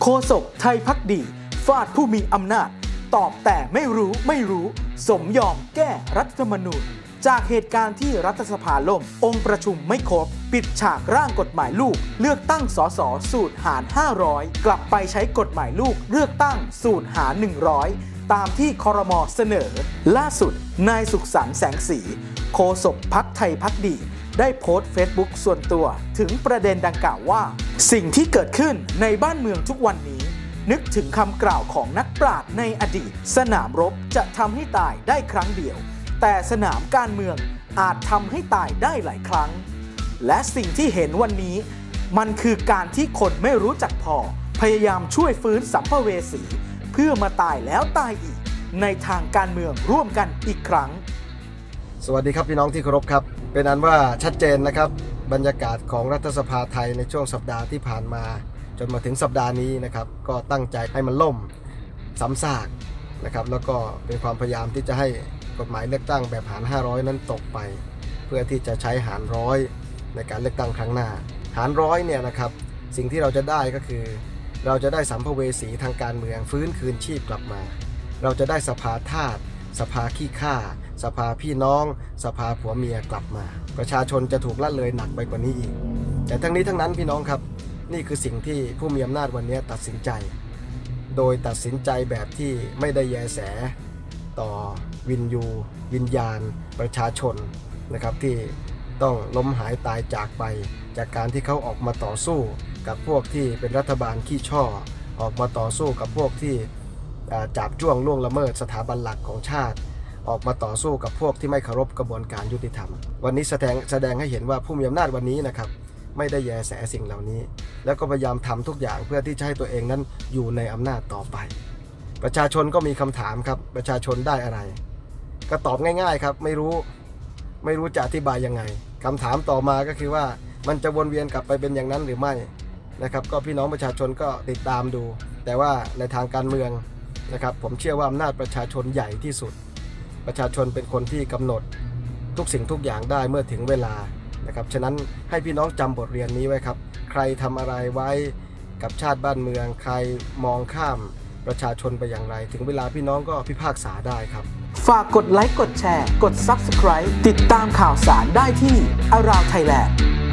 ศกไทยภักดีฟาดผู้มีอำนาจตอบแต่ไม่รู้สมยอมแก้รัฐธรรมนูญจากเหตุการณ์ที่รัฐสภาล่มองค์ประชุมไม่ครบปิดฉากร่างกฎหมายลูกเลือกตั้งสสสูตรหาร500กลับไปใช้กฎหมายลูกเลือกตั้งสูตรหาร100ตามที่ครม.เสนอล่าสุดนายสุขสันต์แสงสีโฆษกพรรคไทยภักดีได้โพสต์เฟซบุ๊กส่วนตัวถึงประเด็นดังกล่าวว่าสิ่งที่เกิดขึ้นในบ้านเมืองทุกวันนี้นึกถึงคำกล่าวของนักปราชญ์ในอดีตสนามรบจะทำให้ตายได้ครั้งเดียวแต่สนามการเมืองอาจทำให้ตายได้หลายครั้งและสิ่งที่เห็นวันนี้มันคือการที่คนไม่รู้จักพอพยายามช่วยฟื้นสัมภเวสีเพื่อมาตายแล้วตายอีกในทางการเมืองร่วมกันอีกครั้งสวัสดีครับพี่น้องที่เคารพครับเป็นอันว่าชัดเจนนะครับบรรยากาศของรัฐสภาไทยในช่วงสัปดาห์ที่ผ่านมาจนมาถึงสัปดาห์นี้นะครับก็ตั้งใจให้มันล่มซ้ำซากนะครับแล้วก็เป็นความพยายามที่จะให้กฎหมายเลือกตั้งแบบหาร500นั้นตกไปเพื่อที่จะใช้หาร100ในการเลือกตั้งครั้งหน้าหาร100เนี่ยนะครับสิ่งที่เราจะได้ก็คือเราจะได้สัมภเวสีทางการเมืองฟื้นคืนชีพกลับมาเราจะได้สภาทาสสภาขี้ข้าสภาพี่น้องสภาผัวเมียกลับมาประชาชนจะถูกละเลยหนักไปกว่านี้อีกแต่ทั้งนี้ทั้งนั้นพี่น้องครับนี่คือสิ่งที่ผู้มีอำนาจวันนี้ตัดสินใจโดยตัดสินใจแบบที่ไม่ได้แยแสต่อวิญญาณประชาชนนะครับที่ต้องล้มหายตายจากไปจากการที่เขาออกมาต่อสู้กับพวกที่เป็นรัฐบาลขี้ช่อออกมาต่อสู้กับพวกที่จับจ้วงล่วงละเมิดสถาบันหลักของชาติออกมาต่อสู้กับพวกที่ไม่เคารพกระบวนการยุติธรรมวันนี้แสดงให้เห็นว่าผู้มีอำนาจวันนี้นะครับไม่ได้แยแสสิ่งเหล่านี้แล้วก็พยายามทำทุกอย่างเพื่อที่จะให้ตัวเองนั้นอยู่ในอำนาจต่อไปประชาชนก็มีคำถามครับประชาชนได้อะไรก็ตอบง่ายๆครับไม่รู้จะอธิบายยังไงคำถามต่อมาก็คือว่ามันจะวนเวียนกลับไปเป็นอย่างนั้นหรือไม่นะครับก็พี่น้องประชาชนก็ติดตามดูแต่ว่าในทางการเมืองนะครับผมเชื่อว่าอำนาจประชาชนใหญ่ที่สุดประชาชนเป็นคนที่กำหนดทุกสิ่งทุกอย่างได้เมื่อถึงเวลานะครับฉะนั้นให้พี่น้องจำบทเรียนนี้ไว้ครับใครทำอะไรไว้กับชาติบ้านเมืองใครมองข้ามประชาชนไปอย่างไรถึงเวลาพี่น้องก็พิพากษาได้ครับฝากกดไลค์กดแชร์กด Subscribe ติดตามข่าวสารได้ที่ Around Thailand